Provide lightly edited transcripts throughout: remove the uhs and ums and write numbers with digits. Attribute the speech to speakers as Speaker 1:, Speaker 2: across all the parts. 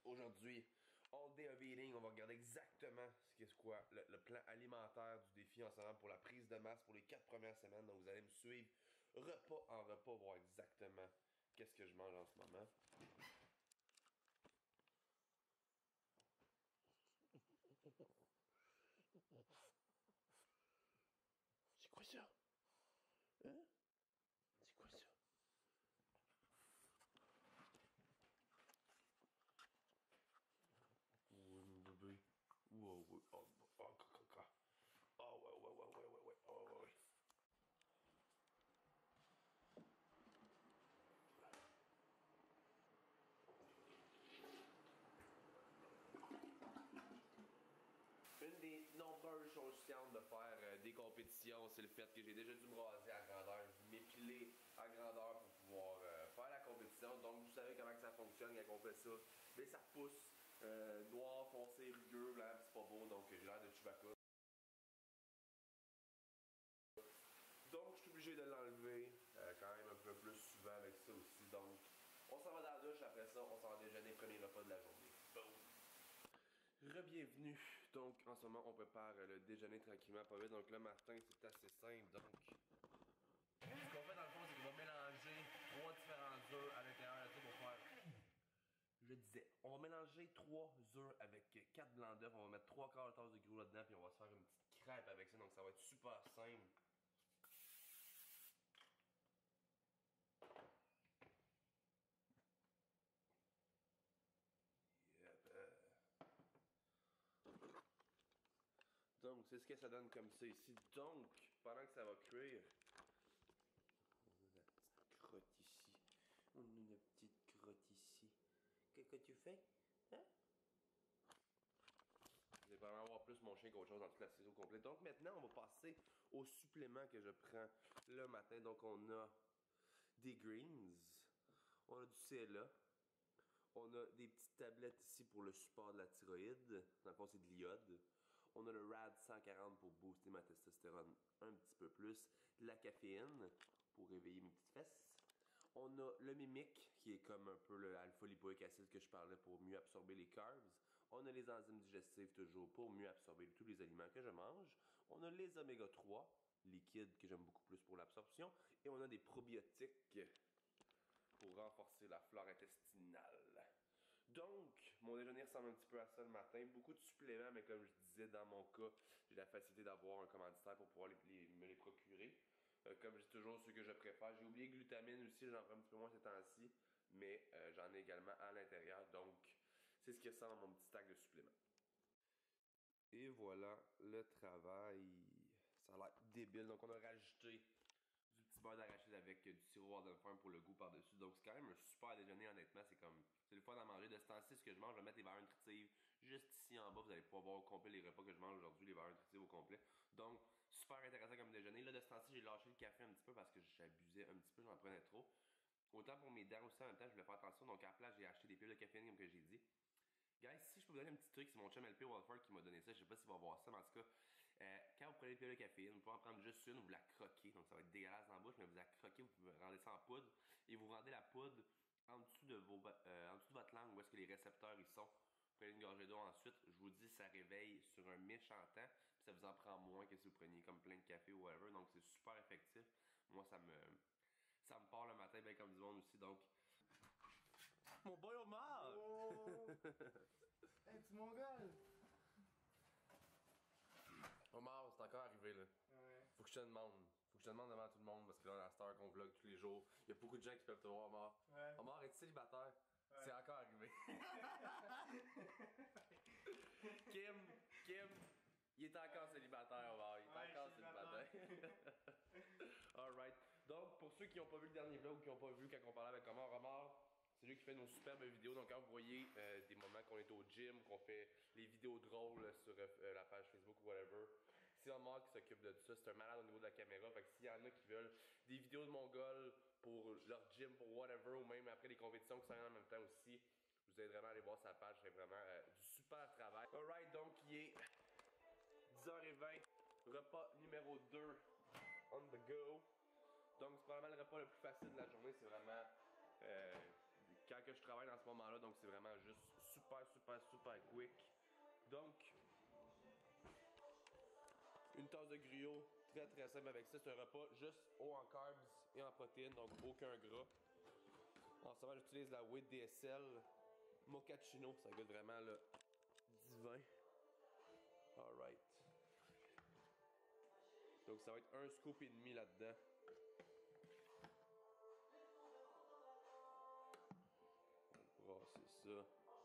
Speaker 1: Aujourd'hui, all day of eating, on va regarder exactement ce qu'est quoi le plan alimentaire du défi en ce moment pour la prise de masse pour les 4 premières semaines. Donc vous allez me suivre repas en repas, voir exactement qu'est-ce que je mange en ce moment. C'est quoi ça? Hein? C'est quoi ça? Oui, mon bébé. Wow, oui. Oh, ouais, ouais, ouais, ouais, ouais, ouais. Oh, ouais, ouais. Une des nombreuses choses chiantes de faire des compétitions, c'est le fait que j'ai déjà dû me raser à grandeur, m'épiler à grandeur pour pouvoir faire la compétition. Donc vous savez comment que ça fonctionne quand on fait ça. Mais ça repousse, noir, foncé, rugueux, blanc, c'est pas beau, donc j'ai l'air de Chewbacca. Donc je suis obligé de l'enlever quand même un peu plus souvent avec ça aussi. Donc on s'en va dans la douche, après ça on s'en va déjeuner, premier repas de la journée. Boom! Re-bienvenue. Donc, en ce moment, on prépare le déjeuner tranquillement, pas vite. Donc, le matin, c'est assez simple. Donc, ce qu'on fait dans le fond, c'est qu'on va mélanger 3 différents œufs à l'intérieur de tout pour faire. Je disais, on va mélanger 3 œufs avec 4 blancs d'œufs. On va mettre 3 quarts de tasse de gros là-dedans, puis on va se faire une petite crêpe avec ça. Donc, ça va être super simple. Yep. Donc, c'est ce que ça donne comme ça ici. Donc, pendant que ça va cuire, on a la petite crotte ici. On a une petite crotte ici. Qu'est-ce que tu fais? Hein? Vous allez probablement avoir plus mon chien qu'autre chose dans toute la saison complète. Donc maintenant, on va passer aux suppléments que je prends le matin. Donc on a des greens, on a du CLA, on a des petites tablettes ici pour le support de la thyroïde. Dans le fond, c'est de l'iode. On a le RAD 140 pour booster ma testostérone un petit peu plus. De la caféine pour réveiller mes petites fesses. On a le Mimic, qui est comme un peu le alpha-lipoïque acide que je parlais pour mieux absorber les carbs. On a les enzymes digestives toujours pour mieux absorber tous les aliments que je mange. On a les oméga 3 liquides que j'aime beaucoup plus pour l'absorption. Et on a des probiotiques pour renforcer la flore intestinale. Donc, mon déjeuner ressemble un petit peu à ça le matin. Beaucoup de suppléments, mais comme je disais, dans mon cas, j'ai la facilité d'avoir un commanditaire pour pouvoir me les procurer. Comme je dis toujours, ceux que je préfère. J'ai oublié glutamine aussi, j'en prends un petit peu moins ces temps-ci, mais j'en ai également à l'intérieur. Donc, c'est ce qui ressemble à mon petit stack de suppléments. Et voilà le travail. Ça a l'air débile. Donc, on a rajouté du petit beurre d'arachide avec du sirop Warden Farm pour le goût par-dessus. Donc, c'est quand même un super déjeuner, honnêtement. C'est le fun à manger. De ce temps-ci, ce que je mange, je vais mettre les valeurs nutritives juste ici en bas. Vous allez pouvoir voir au complet les repas que je mange aujourd'hui, les valeurs nutritives au complet. Donc, super intéressant comme déjeuner. Là, de ce temps-ci, j'ai lâché le café un petit peu parce que j'abusais un petit peu, j'en prenais trop. Autant pour mes dents aussi, en même temps, je voulais faire attention. Donc, à la place, j'ai acheté des pilules de caféine, comme que j'ai dit. Guys, si je peux vous donner un petit truc, c'est mon chum LP Walford qui m'a donné ça. Je sais pas s'il va voir ça, mais en tout cas, quand vous prenez une pilule de caféine, vous pouvez en prendre juste une, vous la croquez. Donc ça va être dégueulasse dans la bouche, mais vous la croquez, vous pouvez rendre ça en poudre. Et vous rendez la poudre en dessous de votre langue, où est-ce que les récepteurs ils sont. Vous prenez une gorgée d'eau ensuite. Je vous dis, ça réveille sur un méchant temps. Puis ça vous en prend moins que si vous preniez comme plein de café ou whatever. Donc c'est super effectif. Moi, ça me part le matin, bien comme du monde aussi. Donc, mon boy Omar!
Speaker 2: Oh! Hey, tu mongol!
Speaker 1: Omar, c'est encore arrivé là.
Speaker 2: Ouais.
Speaker 1: Faut que je te demande. Faut que je te demande devant tout le monde parce que là, la star qu'on vlog tous les jours, il y a beaucoup de gens qui peuvent te voir, Omar.
Speaker 2: Ouais.
Speaker 1: Omar, es-tu célibataire?
Speaker 2: Ouais.
Speaker 1: C'est encore arrivé. Kim, il est encore célibataire, Omar. Il est
Speaker 2: Ouais,
Speaker 1: encore célibataire. Alright. Donc, pour ceux qui n'ont pas vu le dernier vlog ou qui n'ont pas vu quand on parlait avec Omar, c'est lui qui fait nos superbes vidéos. Donc, quand vous voyez des moments qu'on est au gym, qu'on fait les vidéos drôles sur la page Facebook ou whatever, c'est Omar qui s'occupe de tout ça. C'est un malade au niveau de la caméra. Fait que s'il y en a qui veulent des vidéos de Mongol pour leur gym, pour whatever, ou même après les compétitions qui sont en même temps aussi, je vous aide vraiment à aller voir sa page. C'est vraiment du super travail. Alright, donc il est 10h20. Repas numéro 2 on the go. Donc c'est probablement le repas le plus facile de la journée. C'est vraiment quand que je travaille dans ce moment-là. Donc c'est vraiment juste super super quick. Donc, une tasse de griot, très simple avec ça. C'est un repas juste haut en carbs et en protéines, donc aucun gras. En ce moment, j'utilise la Wheat DSL Mochaccino, ça goûte vraiment le divin. Alright. Donc ça va être un scoop et demi là-dedans. On va brasser ça.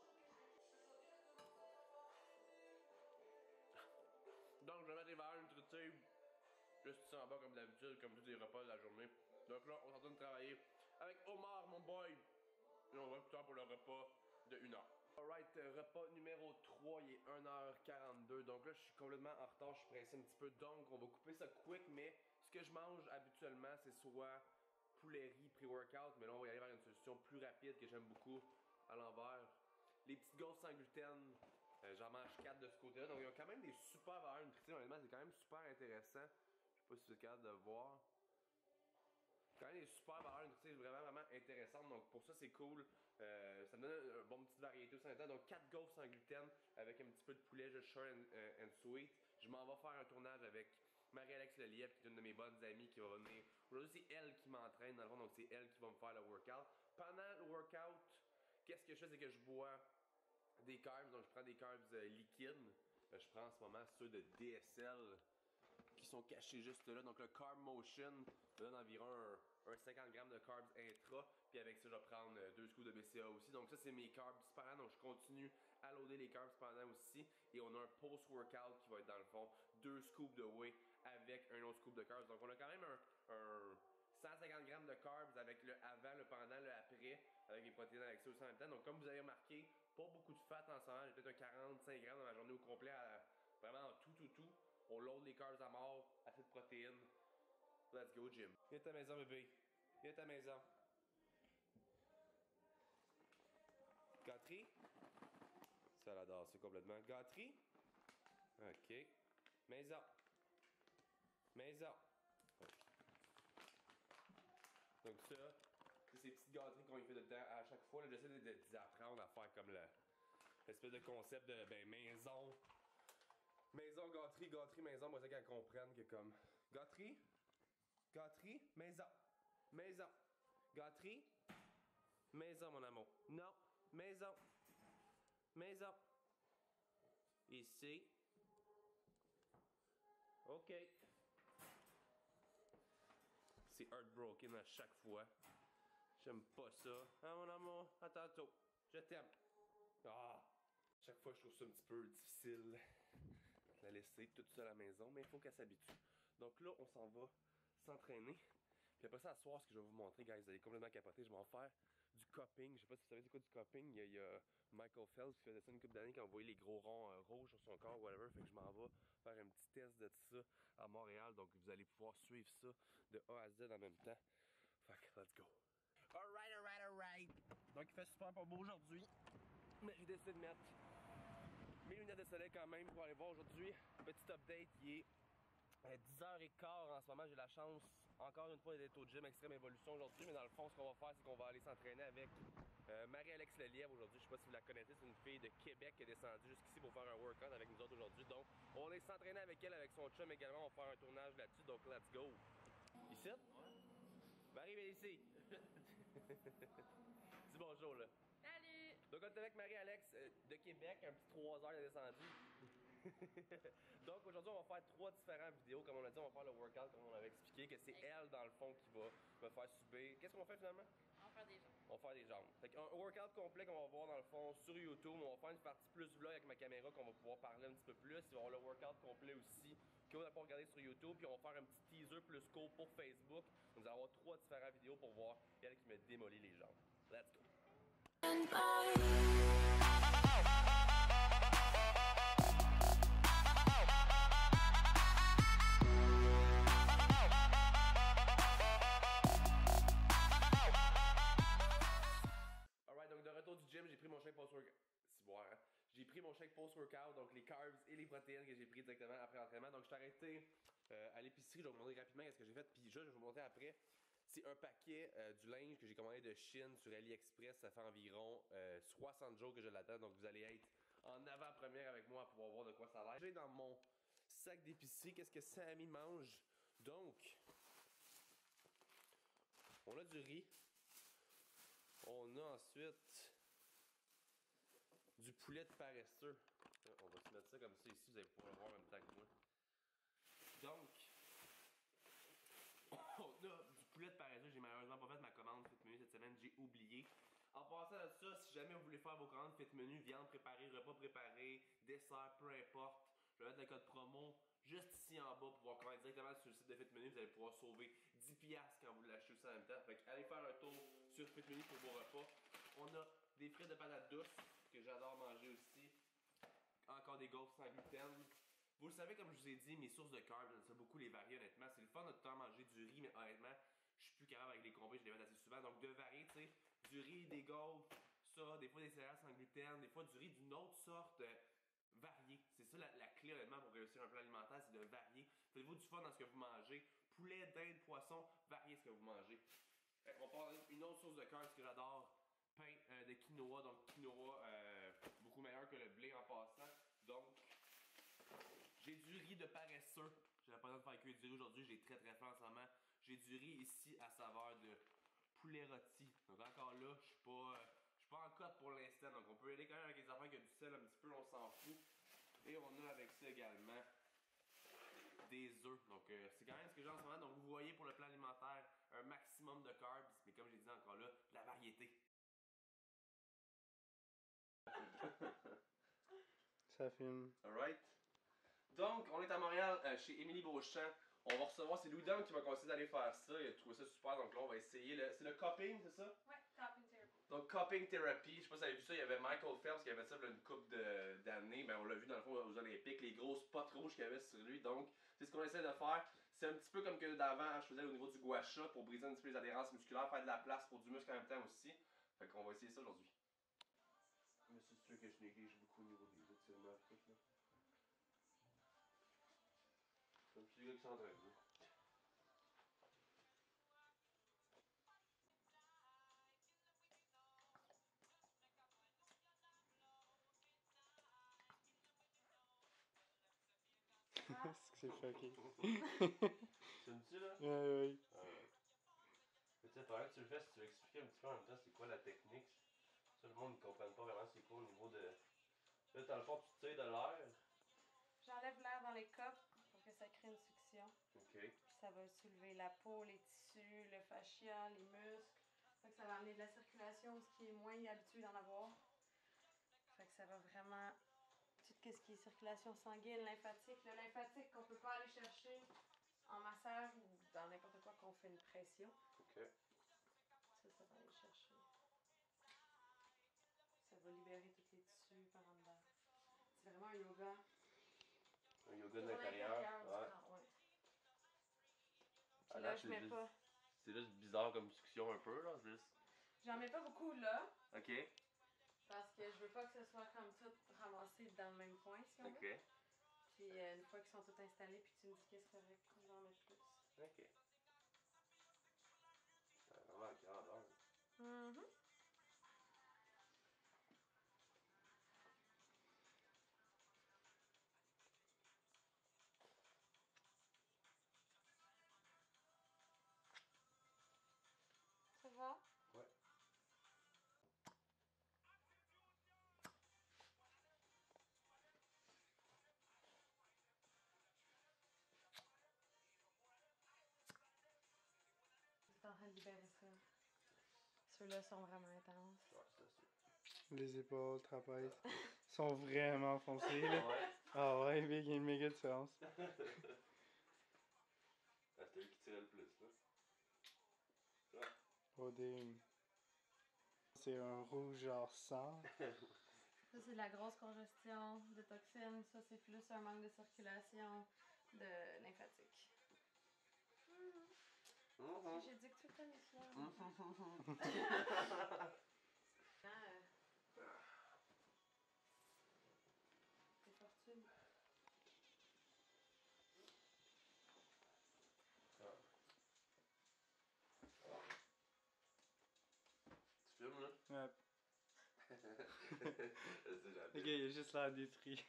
Speaker 1: Donc je vais mettre les valeurs nutritives juste ici en bas comme d'habitude, comme tous les repas de la journée. Donc là, on est en train de travailler avec Omar, mon boy. Et on va plus tard pour le repas de 1 heure. Alright, repas numéro 3, il est 1h42. Donc là, je suis complètement en retard, je suis pressé un petit peu. Donc, on va couper ça quick, mais ce que je mange habituellement, c'est soit poulet riz pré-workout, mais là, on va y aller vers une solution plus rapide que j'aime beaucoup à l'envers. Les petites gaufres sans gluten, j'en mange 4 de ce côté-là. Donc, ils ont quand même des super valeurs nutritives. Honnêtement, c'est quand même super intéressant. Je sais pas si vous êtes capable de voir. Quand même des super valeurs nutritives vraiment intéressantes, donc pour ça c'est cool. Ça me donne une bonne petite variété aussi en même temps. Donc 4 gaufres sans gluten avec un petit peu de poulet juste short and sweet. Je m'en vais faire un tournage avec Marie-Alex Lelièvre, qui est une de mes bonnes amies qui va venir. Aujourd'hui c'est elle qui m'entraîne dans le fond, donc c'est elle qui va me faire le workout. Pendant le workout, qu'est-ce que je fais, c'est que je bois des carbs, donc je prends des carbs liquides. Je prends en ce moment ceux de DSL qui sont cachés juste là. Donc le Carb Motion me donne environ un 50 g de carbs intra. Puis avec ça, je vais prendre 2 scoops de BCA aussi. Donc ça, c'est mes carbs pendant. Donc je continue à loader les carbs pendant aussi. Et on a un post-workout qui va être dans le fond 2 scoops de whey avec un autre scoop de carbs. Donc on a quand même un 150 g de carbs avec le avant, le pendant, le après, avec les protéines avec ça aussi en même temps. Donc comme vous avez remarqué, pas beaucoup de fat en ce moment. J'ai peut-être un 45 g dans ma journée au complet, vraiment en tout. On load les carbs à mort, assez de protéines. Let's go, Jim. Viens à ta maison, bébé. Viens à ta maison. Gâterie? Ça l'adore, c'est complètement. Gâterie? Ok. Maison. Maison. Okay. Donc ça, c'est ces petites gâteries qu'on y fait dedans à chaque fois. J'essaie de apprendre à faire comme l'espèce de concept de maison. Maison, gâterie, maison. Moi, c'est qu'elles comprennent que comme... Gâterie, maison. Maison. Gâterie, maison, mon amour. Non, maison. Maison. Ici. OK. C'est heartbroken à chaque fois. J'aime pas ça. Ah, mon amour, à tantôt. Je t'aime. Ah! Chaque fois, je trouve ça un petit peu difficile de la laisser toute seule à la maison, mais il faut qu'elle s'habitue. Donc là, on s'en va s'entraîner. Puis après ça, à soir, ce que je vais vous montrer, guys, vous allez complètement capoter. Je vais en faire du cupping. Je sais pas si vous savez c'est quoi du cupping. Il y a Michael Phelps qui faisait ça une couple d'années, qui envoyait les gros ronds rouges sur son corps, whatever. Fait que je m'en vais faire un petit test de ça à Montréal. Donc vous allez pouvoir suivre ça de A à Z en même temps. Fait que let's go. Alright. Donc il fait super pas beau aujourd'hui. Mais j'ai décidé de mettre mes lunettes de soleil quand même pour aller voir aujourd'hui. Petit update, il est 10h15 en ce moment. J'ai la chance encore une fois d'être au gym Extrême Évolution aujourd'hui. Mais dans le fond, ce qu'on va faire, c'est qu'on va aller s'entraîner avec Marie-Alex Lelièvre aujourd'hui. Je sais pas si vous la connaissez, c'est une fille de Québec qui est descendue jusqu'ici pour faire un workout avec nous autres aujourd'hui. Donc on va aller s'entraîner avec elle, avec son chum également. On va faire un tournage là-dessus. Donc let's go. Ici? Ouais. Marie, viens ici. Dis bonjour là.
Speaker 3: Salut!
Speaker 1: Donc on est avec Marie-Alex de Québec, un petit 3 heures de descendu. Donc aujourd'hui on va faire 3 différentes vidéos. Comme on a dit, on va faire le workout comme on avait expliqué, que c'est elle dans le fond qui va me faire subir. Qu'est-ce qu'on fait finalement?
Speaker 3: On va faire des jambes.
Speaker 1: On va faire des jambes. Fait un workout complet qu'on va voir dans le fond sur YouTube. On va faire une partie plus vlog avec ma caméra qu'on va pouvoir parler un petit peu plus. Il va y avoir le workout complet aussi que vous allez pouvoir regarder sur YouTube. Puis on va faire un petit teaser plus court pour Facebook. Nous allons avoir 3 différentes vidéos pour voir elle qui me démolit les jambes. Let's go! Alright, donc de retour du gym, j'ai pris mon shake post-workout. C'est boire, hein? J'ai pris mon shake post-workout, donc les carbs et les protéines que j'ai pris directement après l'entraînement. Donc je suis arrêté à l'épicerie, je vais vous montrer rapidement ce que j'ai fait, puis je vais vous montrer après C'est un paquet du linge que j'ai commandé de Chine sur AliExpress. Ça fait environ 60 jours que je l'attends. Donc vous allez être en avant-première avec moi pour pouvoir voir de quoi ça a l'air. J'ai dans mon sac d'épicerie qu'est-ce que Sammy mange. Donc, on a du riz. On a ensuite du poulet de paresseux. On va se mettre ça comme ça ici, vous allez pouvoir le voir en même temps que moi. Donc, on a du poulet de paresseux. J'ai malheureusement pas fait ma commande Fit Menu cette semaine, j'ai oublié. En passant à ça, si jamais vous voulez faire vos commandes Fit Menu, viande préparée, repas préparé, dessert, peu importe, je vais mettre le code promo juste ici en bas pour pouvoir commander directement sur le site de Fit Menu. Vous allez pouvoir sauver 10$ quand vous l'achetez aussi en même temps. Fait que allez faire un tour sur Fit Menu pour vos repas. On a des frites de patates douces que j'adore manger aussi. Encore des gaufres sans gluten. Vous le savez, comme je vous ai dit, mes sources de carbs, j'aime ça beaucoup les varier honnêtement. C'est le fun de tout le temps manger du riz, mais honnêtement, je suis plus capable avec les combats, je les mets assez souvent. Donc de varier, tu sais, du riz, des gaufres, ça, des fois des céréales sans gluten, des fois du riz d'une autre sorte. Varier. C'est ça la clé honnêtement pour réussir un plan alimentaire, c'est de varier. Faites-vous du fun dans ce que vous mangez. Poulet, dinde, poisson, variez ce que vous mangez. On parle d'une autre source de carbs que j'adore. Pain de quinoa, donc quinoa beaucoup meilleur que le blé en passant. Donc, j'ai du riz de paresseux. J'avais pas le temps de faire cuire du riz aujourd'hui, j'ai très faim en ce moment. J'ai du riz ici à saveur de poulet rôti. Donc encore là, je suis pas en cote pour l'instant. Donc on peut aller quand même avec les affaires qui ont du sel un petit peu, on s'en fout. Et on a avec ça également des œufs. Donc c'est quand même ce que j'ai en ce moment. Donc vous voyez pour le plan alimentaire, un maximum de carbs. Mais comme j'ai dit encore là, de la variété.
Speaker 2: Ça filme.
Speaker 1: Alright. Donc, on est à Montréal chez Émilie Beauchamp. On va recevoir, c'est Louis Dom qui m'a conseillé d'aller faire ça. Il a trouvé ça super, donc là on va essayer. C'est le cupping, c'est ça?
Speaker 3: Ouais, cupping therapy.
Speaker 1: Donc, cupping therapy, je sais pas si vous avez vu ça, il y avait Michael Phelps qui avait ça il y a une couple d'années. Ben, on l'a vu dans le fond aux Olympiques, les grosses potes rouges qu'il y avait sur lui. Donc, c'est ce qu'on essaie de faire. C'est un petit peu comme que d'avant, je faisais au niveau du gua sha pour briser un petit peu les adhérences musculaires, faire de la place pour du muscle en même temps aussi. Fait qu'on va essayer ça aujourd'hui. Mais c'est sûr que je néglige beaucoup au niveau des étirements. Comme je suis le gars qui s'entraîne.
Speaker 2: Est-ce que c'est fucké?
Speaker 1: T'aimes-tu là?
Speaker 2: Ouais.
Speaker 1: Mais tu sais, pendant que tu le fais, si tu veux expliquer un petit peu en même temps c'est quoi la technique. Ça, le monde ne comprend pas vraiment c'est quoi au niveau de. Là, dans le fond, tu tires de l'air.
Speaker 3: J'enlève l'air dans les copes pour que ça crée une succion.
Speaker 1: Ok.
Speaker 3: Puis ça va soulever la peau, les tissus, le fascia, les muscles. Fait que ça va amener de la circulation, ce qui est moins habitué d'en avoir. Fait que ça va vraiment tout ce qui est circulation sanguine, lymphatique. Le lymphatique qu'on peut pas aller chercher en massage ou dans n'importe quoi qu'on fait une pression.
Speaker 1: Ok.
Speaker 3: Ça va aller chercher. Ça va libérer tous les tissus par en dedans. C'est vraiment un yoga.
Speaker 1: Un yoga de l'intérieur. Ouais.
Speaker 3: Ouais.
Speaker 1: Ah,
Speaker 3: Puis là, je mets pas.
Speaker 1: C'est juste bizarre comme succion un peu, là. Juste.
Speaker 3: J'en mets pas beaucoup là.
Speaker 1: Ok.
Speaker 3: Parce que je veux pas que ce soit comme tout ramassé dans le même point, si on veut.
Speaker 1: Ok.
Speaker 3: Puis une fois qu'ils sont tous installés, puis tu me dis que c'est correct, je vais en mettre plus.
Speaker 1: Ok. C'est vraiment un grandeur.
Speaker 3: Mhm. Ça va?
Speaker 1: Ouais.
Speaker 3: Tu es en train de libérer ça. Ceux-là sont vraiment intenses.
Speaker 1: Ouais, c'est sûr.
Speaker 2: Les épaules, trapèzes sont vraiment foncés là.
Speaker 1: Ouais.
Speaker 2: Ah ouais, big, il y a une méga différence.
Speaker 1: Ah, c'était lui qui tirait le plus, là. Ouais.
Speaker 2: Oh damn. C'est un rouge genre sang.
Speaker 3: Ça, c'est de la grosse congestion de toxines. Ça, c'est plus un manque de circulation de lymphatique. Si j'ai dit que tu étais méfiant. C'est fortune.
Speaker 1: Je sais jamais.
Speaker 2: Ok, il a juste l'air détruit.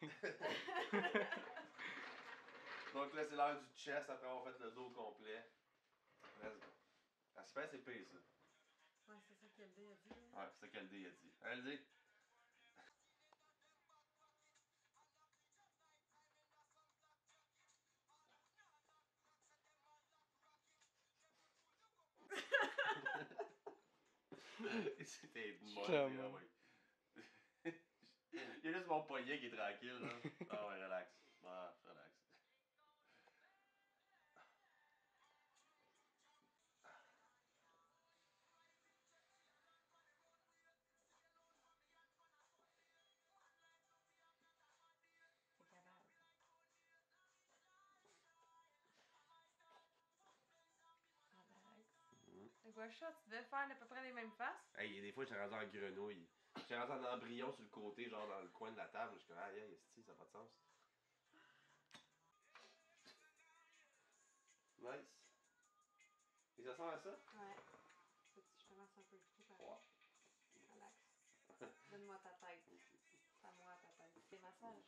Speaker 1: Donc là, c'est l'heure du chest après avoir fait le dos complet. Let's go. Ah, super, c'est pire ça.
Speaker 3: Ouais, c'est ça qu'elle a dit.
Speaker 1: Ouais, c'est ça qu'elle a dit. Elle dit. C'était moi,
Speaker 2: Justement.
Speaker 1: ouais. Il y a juste mon poignet qui est tranquille, là. Ah ouais, relax. Ah, relax.
Speaker 3: C'est capable. Le gua-chat, tu devais faire à peu près les mêmes faces.
Speaker 1: Hey, des fois, j'étais rendu en grenouille. J'étais rendu en embryon sur le côté, genre dans le coin de la table. Je suis comme, aïe, aïe, esti, ça n'a pas de sens. Nice. Et ça ressemble à ça?
Speaker 3: Ouais. Je te lance un peu le trou par
Speaker 1: Ouais.
Speaker 3: Relax. Donne-moi ta tête. C'est à moi ta tête. Des massages.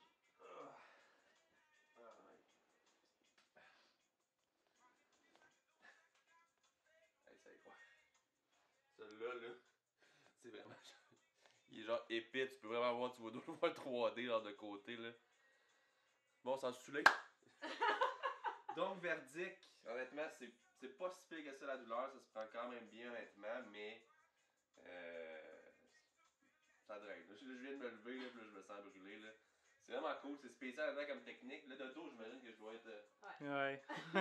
Speaker 1: Hey, c'est quoi? Celui-là, là, c'est vraiment. Il est genre épais, tu peux vraiment voir, tu vois le 3D genre de côté, là. Bon, ça se soulève. Donc, verdict, honnêtement, c'est pas si pire que ça la douleur, ça se prend quand même bien, honnêtement, mais. Ça draine. Là, je viens de me lever, là, puis là, je me sens brûlé, là. C'est vraiment cool, c'est spécial là, comme technique. Là, de dos, j'imagine que je dois être.
Speaker 2: Ouais.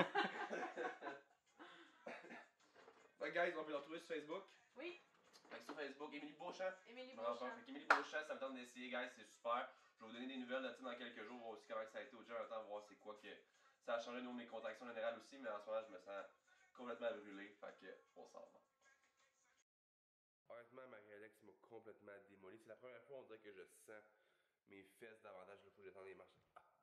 Speaker 1: Fait que, guys, on peut le retrouver sur Facebook.
Speaker 3: Oui.
Speaker 1: Fait que sur Facebook, Émilie Beauchamp.
Speaker 3: Émilie
Speaker 1: Beauchamp.
Speaker 3: Beauchamp.
Speaker 1: Fait qu'Émilie Beauchamp, ça me tente d'essayer, guys, c'est super. Je vais vous donner des nouvelles là-dessus dans quelques jours, voir aussi comment ça a été au gym, en temps, voir c'est quoi que. Ça a changé de mes contractions générales aussi, mais en ce moment, je me sens complètement brûlé. Fait que, on s'en va. Honnêtement, Marie-Alex m'a complètement démoli. C'est la première fois, on dirait que je sens mes fesses davantage. Il faut que je descende les marches.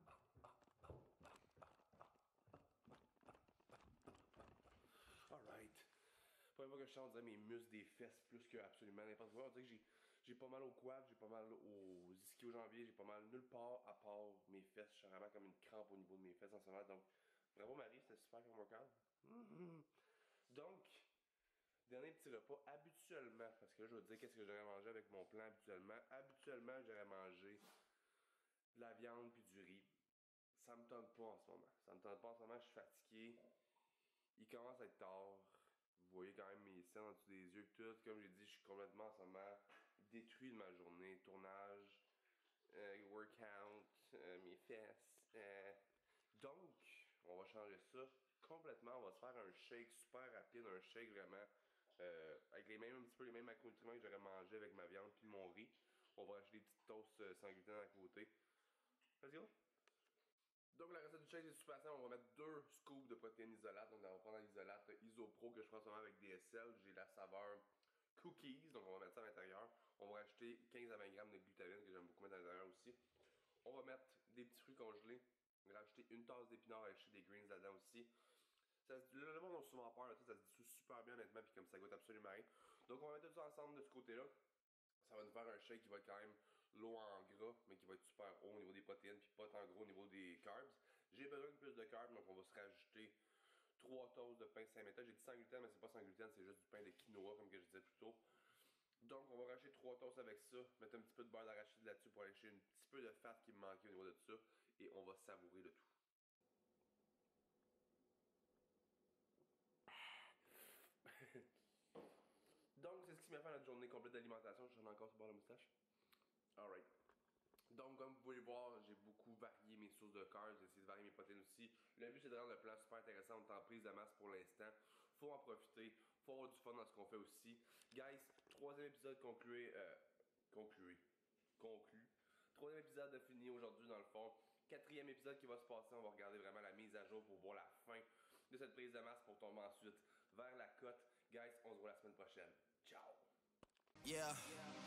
Speaker 1: Alright. Première fois que je sens, on dirait mes muscles des fesses plus que absolument n'importe quoi. On dirait que j'ai pas mal au quad, j'ai pas mal aux ischio-jambiers, j'ai pas mal nulle part à part mes fesses. Je suis vraiment comme une crampe au niveau de mes fesses en ce moment. Donc, bravo Marie, c'était super comme workout. Donc, dernier petit repas, habituellement, parce que là je vais te dire qu'est-ce que j'aurais mangé avec mon plan habituellement. Habituellement, j'aurais mangé de la viande puis du riz. Ça me tente pas en ce moment. Ça me tente pas en ce moment, je suis fatigué. Il commence à être tard. Vous voyez quand même mes scènes en dessous des yeux tout. Comme j'ai dit, je suis complètement en ce moment détruit de ma journée. Tournage, workout, mes fesses. Donc, on va changer ça complètement. On va se faire un shake super rapide, un shake vraiment avec un petit peu les mêmes macronutriments que j'aurais mangé avec ma viande puis mon riz. On va acheter des petites toasts sans gluten à côté. Let's go! Donc la recette du shake c'est super simple, on va mettre 2 scoops de protéines isolates. Donc on va prendre l'isolate Isopro que je prends souvent avec DSL. J'ai la saveur cookies, donc on va mettre ça à l'intérieur. On va rajouter 15 à 20 grammes de glutamine que j'aime beaucoup mettre à l'intérieur aussi. On va mettre des petits fruits congelés. Rajouter une tasse d'épinards, rajouter des greens là-dedans aussi. Le monde a souvent peur, là, ça se dissout super bien honnêtement, puis comme ça goûte absolument rien. Donc on va mettre tout ça ensemble de ce côté-là. Ça va nous faire un shake qui va être quand même low en gras, mais qui va être super haut au niveau des protéines, puis pas tant gros au niveau des carbs. J'ai besoin de plus de carbs, donc on va se rajouter 3 toasts de pain Saint-Méthode. J'ai dit sans gluten, mais c'est pas sans gluten, c'est juste du pain de quinoa, comme que je disais plus tôt. Donc on va rajouter 3 toasts avec ça, mettre un petit peu de beurre d'arachide là-dessus pour aller chercher un petit peu de fat qui me manquait au niveau de tout ça, et on va savourer le tout. Donc c'est ce qui m'a fait notre journée complète d'alimentation. Je suis encore sur le bord de la moustache. Alright. Donc, comme vous pouvez le voir, j'ai beaucoup varié mes sources de carbs, j'ai essayé de varier mes protéines aussi. Le but, c'est de rendre le plan super intéressant. On est en prise de masse pour l'instant. Faut en profiter. Faut avoir du fun dans ce qu'on fait aussi. Guys, troisième épisode conclu. Troisième épisode de fini aujourd'hui, dans le fond. Quatrième épisode qui va se passer. On va regarder vraiment la mise à jour pour voir la fin de cette prise de masse pour tomber ensuite vers la cote. Guys, on se voit la semaine prochaine. Ciao!
Speaker 4: Yeah.